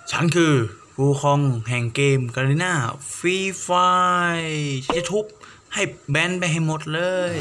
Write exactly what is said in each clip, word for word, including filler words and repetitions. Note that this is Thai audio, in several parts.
ฉันคือวูคองแห่งเกมกาลิน่าฟรีไฟฉันจะทุบให้แบนไปให้หมดเลย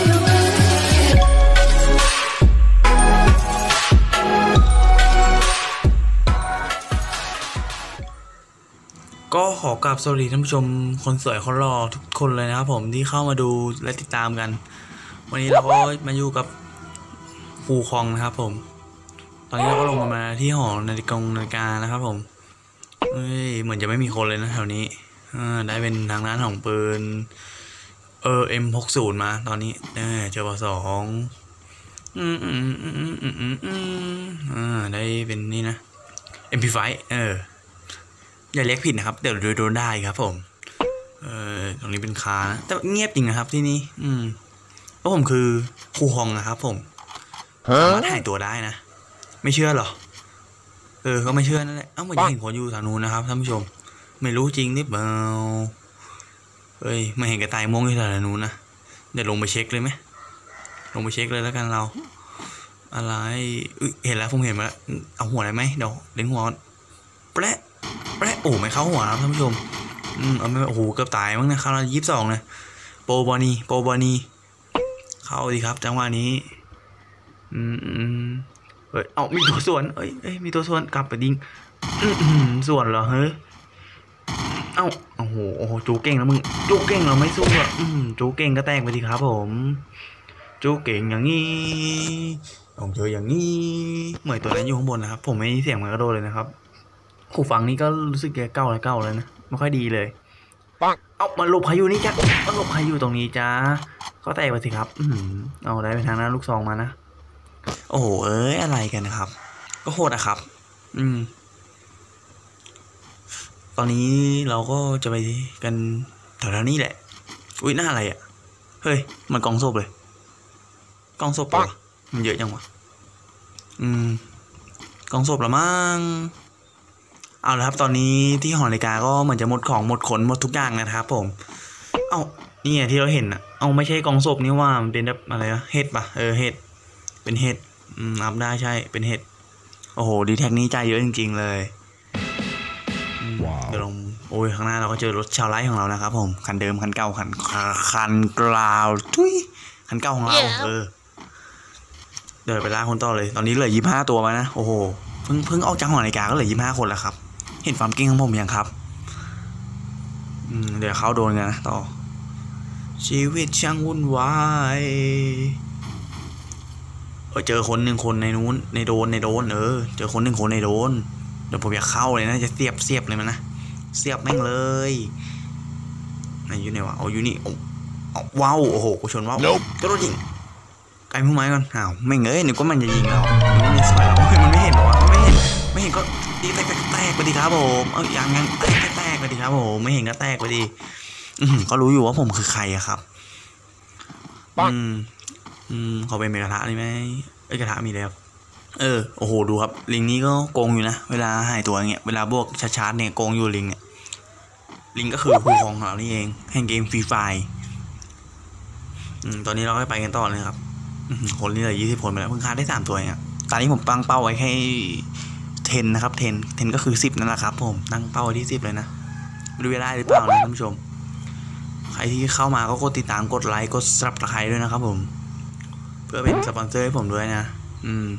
ก็ขอกราบสวัสดีท่านผู้ชมคนสวยคนหล่อทุกคนเลยนะครับผมที่เข้ามาดูและติดตามกันวันนี้เราก็มาอยู่กับวูคองนะครับผมตอนนี้เราก็ลงมามาที่หอนาฬิกานาฬิกานะครับผมเฮ้ยเหมือนจะไม่มีคนเลยนะแถวนี้ได้เป็นทางด้านของปืนเออเอ็มหกสิบมาตอนนี้เออเจอปสองอืมอืมอืมอืมอืมอืมอ่าได้เป็นนี่นะ เอ็ม พี ไฟว์ เอออย่าเรียกผิดนะครับเดี๋ยวโดนได้ครับผมเออตรงนี้เป็นคานะแต่เงียบจริงนะครับที่นี่อืมเพราะผมคือครูฮองนะครับผมสามารถหายตัวได้นะไม่เชื่อหรอเออก็ไม่เชื่อนั่นแหละเอ้ามันยังเห็นคนอยู่ทางนู้นนะครับท่านผู้ชมไม่รู้จริงหรือเปล่าเฮ้ยไม่เห็นกระต่ายม่วงที่ทางนู้นนะเดี๋ยวลงไปเช็คเลยไหมลงไปเช็คเลยแล้วกันเราอะไรเห็นแล้วผมเห็นมาแล้วเอาหัวอะไรไหมเดี๋ยวเล็งหัวแปะแปะโอ้ไม่เข้าหัวนะท่านผู้ชมอืมเอาไม่โอ้โหเกือบตายมั้งนะคราวละยี่สิบสองเลยโปรบอนีโปรบอนีเข้าดีครับจังหวะนี้อืมอืมเฮ้ยเอามีตัวส่วนเอ้ยเอ้ยมีตัวส่วนกลับไปดิงส่วนเหรอเฮ้ยเอ้าโอ้โหโอ้โหจูเก่งแล้วมึงจูเก่งเราไม่สู้อ่ะอืมจูเก่งก็แตกไปดีครับผมจูเก่งอย่างนี้ต้องเจออย่างนี้เหมือนตัวนั้นอยู่ข้างบนนะครับผมไม่มีเสียงมันกระโดดเลยนะครับหูฟังนี้ก็รู้สึกแกเก่าแล้วเก่าเลยนะไม่ค่อยดีเลยปังเอามาหลบพายุนี่จ้ะมาหลบพายุตรงนี้จ้าก็แตกไปสิครับอืมเอาได้ไปทางนั้นลูกซองมานะโอ้โหเอ้ยอะไรกันนะครับก็โหดอะครับอืมตอนนี้เราก็จะไปกันแถวๆนี้แหละอุ้ยหน้าอะไรอะเฮ้ยมันกองศพเลยกองศพปะมันเยอะจังวะอืมกองศพละมั้งเอาละครับตอนนี้ที่หอนาฬิกาก็เหมือนจะหมดของหมดขนหมดทุกอย่างนะครับผมเอ้านี่ไงที่เราเห็นอะเอาไม่ใช่กองศพนี่ว่ามันเป็นแบบอะไรนะเห็ดปะเออเห็ดเป็นเห็ดอืมอัพได้ใช่เป็นเห็ดโอ้โหดีแท็กนี้ใจเยอะจริงๆเลยเดี๋ยวลงโอ้ยข้างหน้าเราก็เจอรถชาวไร่ของเรานะครับผมคันเดิมคันเก่าคันคันกราวทุยคันเก่าของเราเออเดี๋ยวไปล่าคนต่อเลยตอนนี้เหลือยี่สิบห้าตัวมานะโอ้โหเพิ่งเพิ่งออกจากหอนาฬิกาก็เหลือยี่สิบห้าคนแล้วครับเห็นความเก่งของผมยังครับอืมเดี๋ยวเขาโดนกันนะต่อชีวิตช่างวุ่นวายเออเจอคนหนึ่งคนในนู้นในโดนในโดนเออเจอคนหนึ่งคนในโดนเดี๋ยวผมอยากเข้าเลยนะจะเสียบเสียบเลยมันนะเสียบแม่งเลยไหนอยู่ไหนวะเอาอยู่นี่เอาว้าวโอ้โหกูชนว้าวก็โดนยิงไกลพุ่งไม้ก่อนอ้าวไม่เงยนึกว่ามันจะยิงเรานึกว่ามันสวยเรามันไม่เห็นหรอวะไม่เห็นไม่เห็นก็ตีแตกแตกแตกไปดิครับผมเอาอย่างงั้นแตกแตกไปดิครับผมไม่เห็นก็แตกไปดิอืมก็รู้อยู่ว่าผมคือใครอะครับอืมอืมเขาเป็นเมกะทะนี่ไหมไอ้กระทะมีแล้วเออโอ้โหดูครับลิงนี้ก็โกงอยู่นะเวลาหายตัวเงี้ยเวลาบวกชาร์จเนี่ยโกงอยู่ลิงเนี่ยลิงก็คือคู่ของเรานี่เองแห่งเกมฟรีไฟอืมตอนนี้เราก็ไปกันต่อเลยครับคนนี้เลยยี่สิบคนไปแล้วเพิ่งฆ่าได้สามตัวเองตอนนี้ผมตั้งเป้าไว้แค่เทนนะครับเทนเทนก็คือสิบนั่นแหละครับผมตั้งเป้าไว้ที่สิบเลยนะไม่รู้เวลาหรือเปล่านะท่านผู้ชมใครที่เข้ามาก็กดติดตามกดไลค์กดซับสไครบ์ด้วยนะครับผมเพื่อเป็นสปอนเซอร์ให้ผมด้วยนะอืม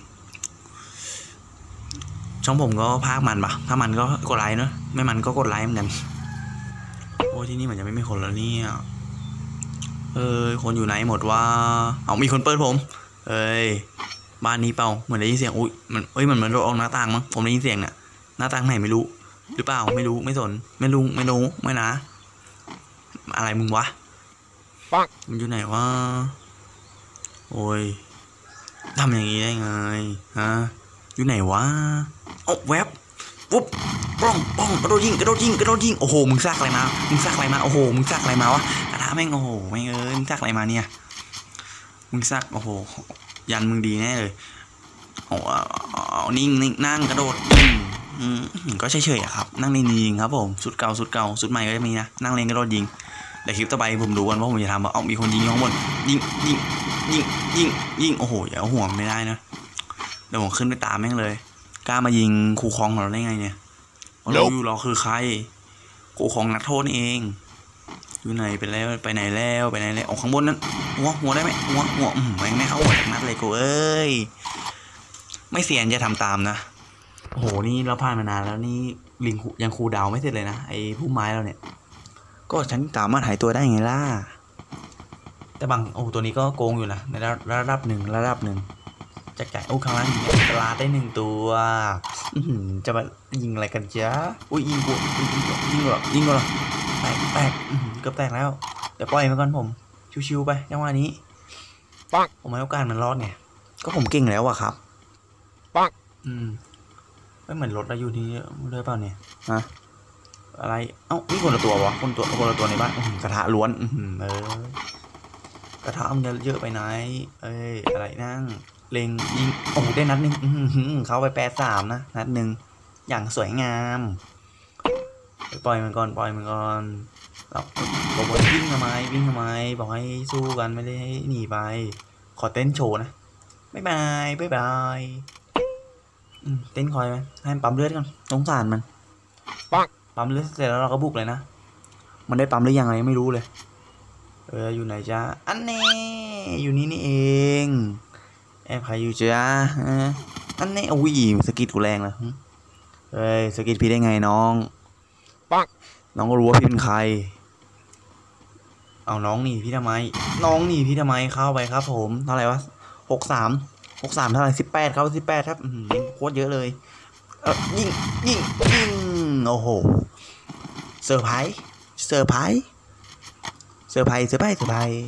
ช่องผมก็ภาคมันปะถ้ามันก็กดไลค์เนอะไม่มันก็กดไลค์เหมือนกันโอ้ที่นี่เหมือนจะไม่มีคนแล้วเนี่ยเออคนอยู่ไหนหมดว่าเอามีคนเปิดผมเอ้ยบ้านนี้เปล่าเหมือนได้ยินเสียงอุ้ยมันเอ้ยมันเหมือนโดนออกหน้าต่างมั้งผมได้ยินเสียงเนี่ยหน้าต่างไหนไม่รู้หรือเปล่าไม่รู้ไม่สนไม่รู้ไม่รู้ไม่นะอะไรมึงวะปังมันอยู่ไหนวะโอ้ยทำอย่างนี้ได้ไงฮะอยู่ไหนวะโอ้แวบปุ๊บป้องป้องกระโดดยิงกระโดดยิงกระโดดยิงโอ้โหมึงซากอะไรมามึงซากอะไรมาโอ้โหมึงซากอะไรมาวะกระทะแม่งโอ้โหแม่งเอ้ยมึงซากอะไรมาเนี่ยมึงซากโอ้โหยันมึงดีแน่เลยโอ้นิ่งนิ่งนั่งกระโดดอืมก็เฉยๆอะครับนั่งนิ่งๆครับผมสุดเก่าสุดเก่าสุดใหม่ก็จะมีนะนั่งเล่นกระโดดยิงแต่คลิปต่อไปผมดูกันว่าผมจะทำว่าเอามีคนยิงข้างบนยิงยิงยิงยิงยิงโอ้โหอย่าห่วงไม่ได้นะเดี๋ยวผมขึ้นไปตามแม่งเลยกล้ามายิงคูคองเราได้ไงเนี่ยเราอยู่เราคือใครกูของนักโทษนี่เองอยู่ไหนไปแล้วไปไหนแล้วไปไหนแล้วออกข้างบนนั้นหัวหัวได้ไหมหัวหัวแม่งไม่เข้าหัวจากนัดเลยกูเอ้ยไม่เสียนจะทำตามนะโอ้โหนี่เราผ่านมานานแล้วนี่ลิงยังคูดาวไม่เสร็จเลยนะไอ้ผู้ไม้เราเนี่ยก็ฉันสามารถหายตัวได้ไงล่ะแต่บางโอ้ตัวนี้ก็โกงอยู่นะในระดับหนึ่งระดับหนึ่งจะแกะโอ้ครั้งนั้นตลาดได้หนึ่งตัวจะมายิงอะไรกันจ๊ะอุ้ยยิงกูยิงกูยิงกูยิงกูหรอแตกแตกเกือบแตกแล้วเดี๋ยวปล่อยมันก่อนผมชิวๆไปจังหวะนี้ปังผมให้โอกาสมันรอดไงก็ผมเก่งแล้วอะครับปังอืมไม่เหมือนรถเราอยู่ที่เลยเปล่าเนี่ยฮะอะไรเอ้านี่คนละตัววะคนตัวคนละตัวในบ้านกระทะล้วนเออกระทะมันเยอะไปไหนเอ้ยอะไรนั่งเล็งยิงโอ้ได้นัดหนึ่งเขาไปแปดสามนะนัดหนึ่งอย่างสวยงามปล่อยมันก่อนปล่อยมันก่อนเราบอกว่าวิ่งทำไมวิ่งทำไมบอกให้สู้กันไม่ได้ให้หนีไปขอเต้นโชว์นะบ๊ายบายบ๊ายบายเต้นคอยไหมให้ปั๊มเลือดกันสงสารมันปั๊มเลือดเสร็จแล้วเราก็บุกเลยนะมันได้ปั๊มหรือยังไงไม่รู้เลยเอออยู่ไหนจ้าอันนี้อยู่นี่นี่เองแอบใครอยู่จ้าอันนี้อุ้ยสกิดกูแรงเลยเฮ้ยสกิดพี่ได้ไงน้องปังน้องก็รู้ว่าพี่เป็นใครเอาน้องหนีพี่ทำไมน้องหนีพี่ทำไมเข้าไปครับผมเท่าไหร่วะหกสามหกสามเท่าไหร่สิบแปดครับสิบแปดครับโคตรเยอะเลยเออยิงยิงยิงโอ้โหเซอร์ไพรส์เซอร์ไพรส์เซอร์ไพรส์เซอร์ไพรส์เซอร์ไพรส์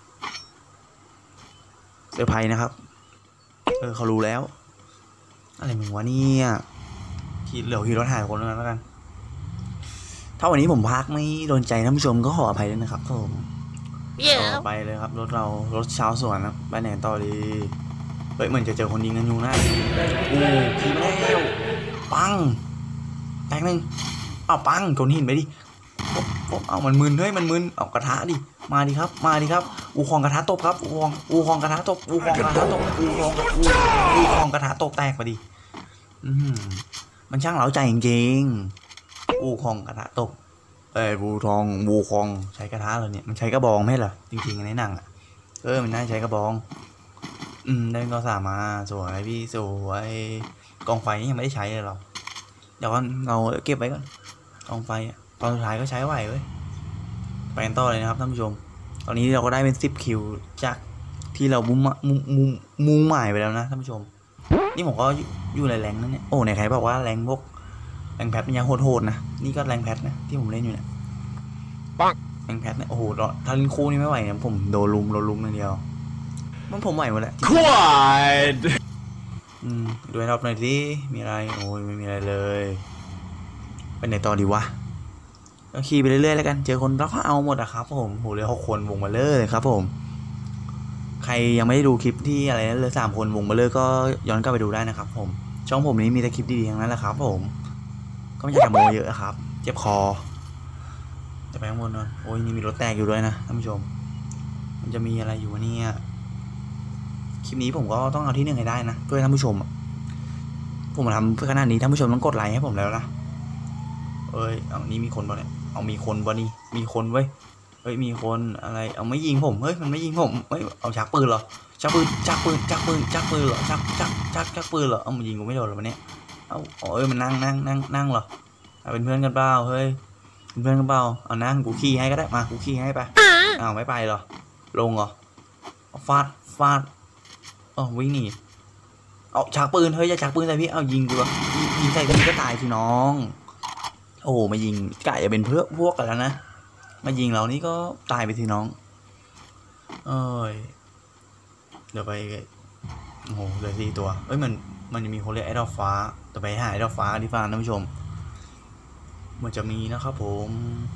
เซอร์ไพรส์นะครับเออเขารู้แล้วอะไรมึงวะเนี่ยที่เหลือขี่รถหายคนนั้นแล้วกันถ้าวันนี้ผมพักไม่โดนใจท่านผู้ชมก็ขออภัยด้วยนะครับผมต่อไปเลยครับรถเรารถชาวสวนนะไปไหนต่อดีเฮ้ยเหมือนจะเจอคนยิงกันอยู่นะอู้ขี่มาแล้วปังแตกหนึ่งเอาปังโดนหินไปดิเอามันมึนเฮ้ยมันมึนเอากระทะดิมาดิครับมาดิครับอูคองกระทะตบครับอูคองอูคองกระทะตบอูคองกระทะตบอูคองอูอูคองกระทะตบแตกไปดิอืมมันช่างเหลาใจจริงๆอูคองกระทะตบเอ้ยบูทองบูคองใช้กระทะเหรอเนี่ยมันใช้กระบองไหมเหรอจริงๆในหนังอ่ะเออมันน่าใช้กระบองอืมได้ก็สามมาสวยพี่สวยกองไฟนี่ยังไม่ได้ใช้เลยหรอเดี๋ยวก่อนเราเก็บไว้ก่อนกองไฟตอนสุดท้ายก็ใช้ไหวเว้ยไปกันต่อเลยนะครับท่านผู้ชมตอนนี้เราก็ได้เป็นสิบคิวจากที่เรามุ่งมุ่งมุ่งมุ่งหมายไปแล้วนะท่านผู้ชมนี่ผมก็อยู่ในแรงนั่นเนี่ยโอ้ไหนใครบอกว่าแรงพวกแรงแพทมันยังโหดๆนะนี่ก็แรงแพทนะที่ผมเล่นอยู่เนี่ยปังแรงแพทเนี่ยโอ้โหถ้าเล่นคู่นี่ไม่ไหวเนี่ยผมโดนลุมโดนลุมอย่างเดียวมันผมไหวหมดแหละควายอืมดูให้รอบหน่อยสิมีอะไรโอ้ยไม่มีอะไรเลยไปไหนต่อดีวะก็ขี่ไปเรื่อยๆแล้วกันเจอคนเราก็เอาหมดอะครับผมโหเหลือหกคนวงมาเลยครับผมใครยังไม่ได้ดูคลิปที่อะไรนั้นเลยสามคนวงมาเลยก็ย้อนกลับไปดูได้นะครับผมช่องผมนี้มีแต่คลิปดีๆทั้งนั้นแหละครับผมก็ไม่อยากจะโมเยอะครับเจ็บคอจะไปข้างบนนะโอ้ยนี่มีรถแตกอยู่ด้วยนะท่านผู้ชมมันจะมีอะไรอยู่วะเนี่ยคลิปนี้ผมก็ต้องเอาที่หนึ่งให้ได้นะเพื่อท่านผู้ชมผมทำเพื่อขนาดนี้ท่านผู้ชมต้องกดไลค์ให้ผมแล้วนะเอ้ยเอานี้มีคนป่ะเนี่ยเอามีคนป่ะนี่มีคนเว้ยเฮ้ยมีคนอะไรเอาไม่ยิงผมเฮ้ยมันไม่ยิงผมเฮ้ยเอาชักปืนเหรอชักปืนชักปืนชักปืนชักปืนเหรอชักชักชักชักปืนเหรอเอามันยิงกูไม่โดนหรอวันนี้เอาเอ้ยมันนั่งนั่งนั่งนั่งเหรอเป็นเพื่อนกันเปล่าเฮ้ยเป็นเพื่อนกันเปล่าเอานั่งกูขี่ให้ก็ได้มากูขี่ให้ไปเอาไม่ไปเหรอลงเหรอฟาดฟาดอ๋อวิ่งหนีเอาชักปืนเฮ้ยจะชักปืนใส่พี่เอายิงกูเหรอยิงใส่พี่ก็ตายสิน้องโอ้มายิงกะจะเป็นเพื่อพวกกันแล้วนะมายิงเรานี่ก็ตายไปสิน้องเอ้ยเดี๋ยวไปโอ้โหเหลือสี่ตัวเอ้ยมันมันจะมีคนเรียกไอ้ดอกฟ้าแต่ไปหาไอ้ดอกฟ้าที่ฟ้าท่านผู้ชมมันจะมีนะครับผม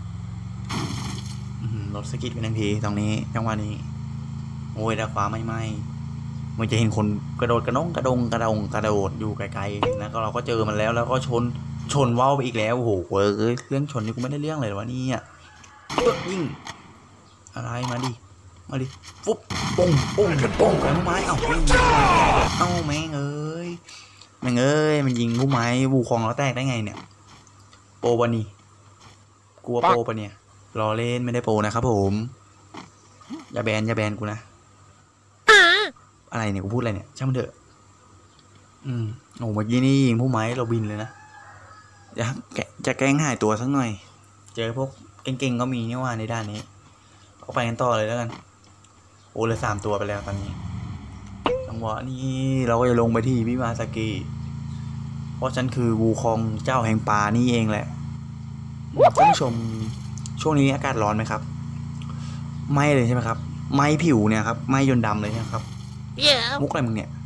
รถสกิดเป็นทันทีตรงนี้จังหวะนี้โอ้ยดอกฟ้าไม่ไหมมันจะเห็นคนกระโดดกระน้องกระดงกระดงกระโดดอยู่ไกลๆแล้วก็เราก็เจอมันแล้วแล้วก็ชนชนว่าวไปอีกแล้วโอ้โหเว้ยเรื่องชนนี่กูไม่ได้เรื่องเลยวะนี่อ่ะยิ่งอะไรมาดิมาดิฟุ๊บปุ้งปุ้งปุ้งกับไม้เอ้าไม่ยิงเอ้าแม่งเอ้ยแม่งเอ้ยมันยิงลูกไม้บูคองเราแตกได้ไงเนี่ยโปรปะนี่กลัวโปรปะเนี่ยรอเล่นไม่ได้โปรนะครับผมอย่าแบนอย่าแบนกูนะอะไรเนี่ยกูพูดอะไรเนี่ยช่างมันเถอะอืมโอ้เมื่อกี้นี่ยิงผู้ไม้เราบินเลยนะจะจะแกล้งหายตัวสักหน่อยเจอพวกเก่งๆก็มีนี่ว่าในด้านนี้เอาไปกันต่อเลยแล้วกันโอ้เลยสามตัวไปแล้วตอนนี้จังหวะนี้เราก็จะลงไปที่พิมาซากิเพราะฉันคือวูคองเจ้าแห่งป่านี่เองแหละท่านผู้ชมช่วงนี้อากาศร้อนไหมครับไม่เลยใช่ไหมครับไม่ผิวเนี่ยครับไม่ยนดำเลยนะครับ yeah. มุกอะไรมึงเนี่ย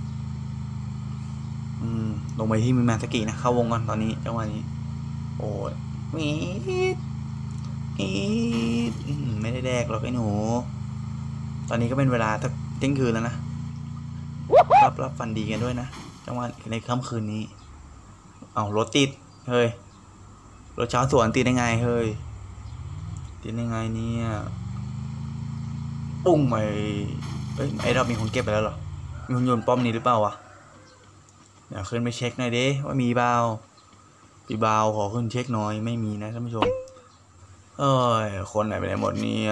อืมลงไปที่มิมาซากินะเข้าวงก่อนตอนนี้จังหวะนี้โอ้ยมีอีไม่ได้แดกหรอกไอ้หนูตอนนี้ก็เป็นเวลาสักเที่ยงคืนแล้วนะรับรับฟันดีกันด้วยนะจังหวะในค่ำคืนนี้เอารถติดเฮ้ยรถเช้าสวนติดได้ไงเฮ้ยติดได้ไงเนี่ยปุ้งไปเอ้ยไอ้เรามีคนเก็บไปแล้วเหรอมีคนโยนป้อมนี้หรือเปล่าวะเดี๋ยวขึ้นไปเช็คหน่อยดิว่ามีเปล่าปีเบาขอขึ้นเช็คหน่อยไม่มีนะท่านผู้ชมเอ้ยคนไหนไปไหนหมดเนี่ย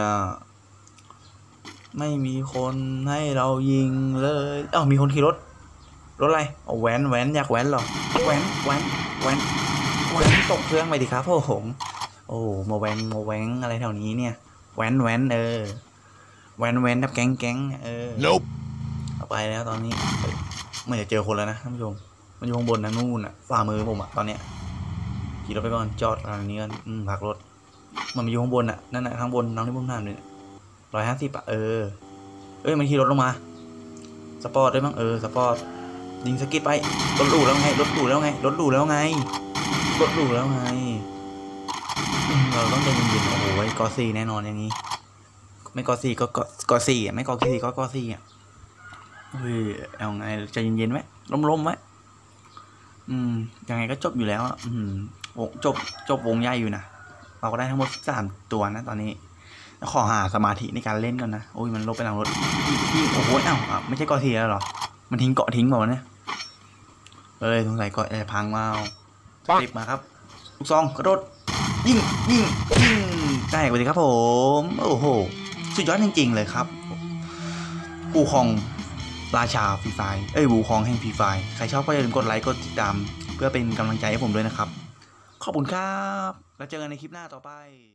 ไม่มีคนให้เรายิงเลยเอ้ามีคนขี่รถรถอะไรเอาแว้นแว้นอยากแว้นหรอแว้นแว้นแว้นแว้นตกเครื่องไปดิครับพ่อหงโอ้มาแว้นมาแว้งอะไรแถวนี้เนี่ยแว้นแว้นเออแว้นแว้นแบบแก๊งแก๊งเออ nope. เอาไปแล้วตอนนี้ไม่จะเจอคนแล้วนะท่านผู้ชมมันอยู่ข้างบนนะนู่นอ่ะฝ่ามือผมอ่ะตอนเนี้ยขี่รถไปก่อนจอดทางนี้กันอืมพักรถมันมาอยู่ข้างบนอ่ะนั่นแหละข้างบนน้องที่ผมทำเลยร้อยห้าสิบอ่ะเออเอ้ยมันขี่รถลงมาสปอร์ตด้วยมั้งเออสปอร์ตยิงสกิดไปรถหรูแล้วไงรถหรูแล้วไงรถหรูแล้วไงรถหรูแล้วไงเราต้องใจเย็นๆโอ้โหกอซี่แน่นอนอย่างนี้ไม่กอซี่ก็กอซี่อ่ะไม่กอซี่ก็กอซี่อ่ะเฮ้ยเอาไงใจเย็นๆไว้ล้มๆไว้อืมยังไงก็จบอยู่แล้วอ่ะอืมจบจบวงใหญ่อยู่นะเราก็ได้ทั้งหมดสามตัวนะตอนนี้ขอหาสมาธิในการเล่นก่อนนะโอ้ยมันลบไปหลังรถโอ้โหอ้าวไม่ใช่กอซี่แล้วหรอมันทิ้งเกาะทิ้งเปล่าเนี่ยเอ้ยสงสัยเกาะจะพังมารีบมาครับลูกซองกระโดดยิงยิงยิงได้ไปเลยครับผมโอ้โหสุดยอดจริงๆเลยครับวูคองราชาฟรีไฟเอ้ยวูคองแห่งฟรีไฟใครชอบก็อย่าลืมกดไลค์กดติดตามเพื่อเป็นกำลังใจให้ผมด้วยนะครับขอบคุณครับแล้วเจอกันในคลิปหน้าต่อไป